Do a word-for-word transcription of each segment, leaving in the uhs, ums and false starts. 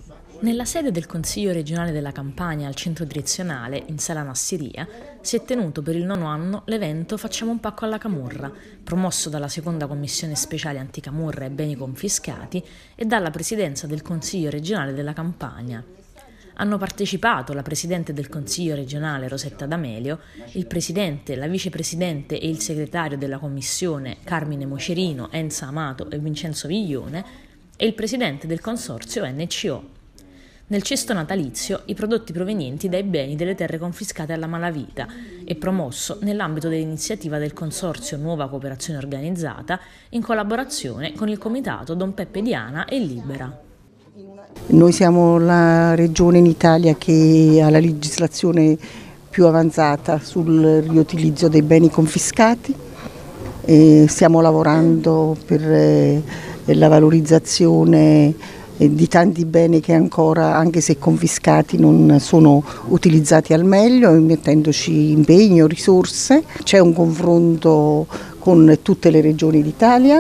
Nella sede del Consiglio regionale della Campania al centro direzionale, in Sala Nassiria, si è tenuto per il nono anno l'evento Facciamo un pacco alla camorra, promosso dalla seconda commissione speciale anticamorra e beni confiscati e dalla presidenza del Consiglio regionale della Campania. Hanno partecipato la Presidente del Consiglio regionale Rosetta D'Amelio, il Presidente, la Vicepresidente e il Segretario della Commissione Carmine Mocerino, Enza Amato e Vincenzo Viglione e il Presidente del Consorzio N C O. Nel cesto natalizio i prodotti provenienti dai beni delle terre confiscate alla malavita e promosso nell'ambito dell'iniziativa del Consorzio Nuova Cooperazione Organizzata in collaborazione con il Comitato Don Peppe Diana e Libera. Noi siamo la regione in Italia che ha la legislazione più avanzata sul riutilizzo dei beni confiscati e stiamo lavorando per la valorizzazione di tanti beni che ancora, anche se confiscati, non sono utilizzati al meglio, mettendoci impegno, risorse. C'è un confronto con tutte le regioni d'Italia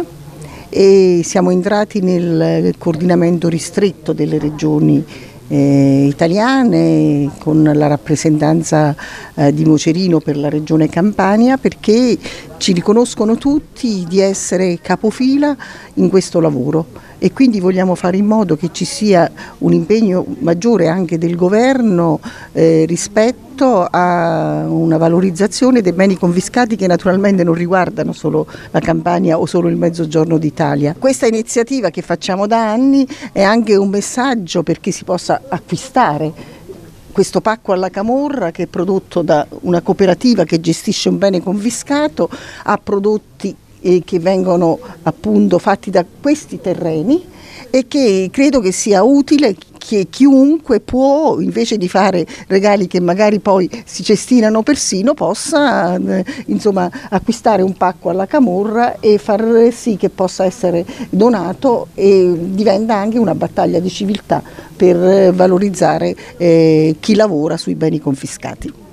e siamo entrati nel coordinamento ristretto delle regioni eh, italiane con la rappresentanza eh, di Mocerino per la regione Campania, perché ci riconoscono tutti di essere capofila in questo lavoro e quindi vogliamo fare in modo che ci sia un impegno maggiore anche del governo eh, rispetto a una valorizzazione dei beni confiscati che naturalmente non riguardano solo la Campania o solo il Mezzogiorno d'Italia. Questa iniziativa che facciamo da anni è anche un messaggio perché si possa acquistare questo pacco alla camorra, che è prodotto da una cooperativa che gestisce un bene confiscato, ha prodotti eh, che vengono appunto fatti da questi terreni e che credo che sia utile che chiunque può, invece di fare regali che magari poi si cestinano persino, possa eh, insomma acquistare un pacco alla camorra e far sì che possa essere donato, e diventa anche una battaglia di civiltà per valorizzare eh, chi lavora sui beni confiscati.